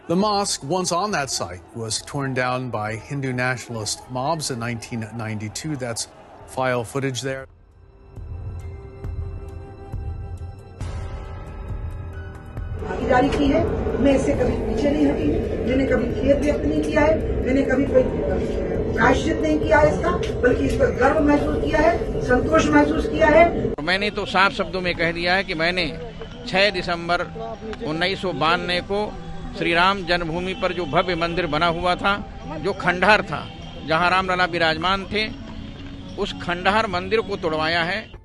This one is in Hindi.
The mosque, once on that site, was torn down by Hindu nationalist mobs in 1992. That's file footage there. भागीदारी की है, मैं इससे कभी पीछे नहीं हटी, मैंने कभी खेद व्यक्त नहीं किया है, मैंने कभी कोई प्रायश्चित नहीं किया है इसका, बल्कि इस पर गर्व महसूस किया है, संतोष महसूस किया है। मैंने तो साफ शब्दों में कह दिया है कि मैंने 6 दिसंबर 1992 को श्री राम जन्मभूमि पर जो भव्य मंदिर बना हुआ था, जो खंडहर था, जहां रामलला विराजमान थे, उस खंडहर मंदिर को तोड़वाया है।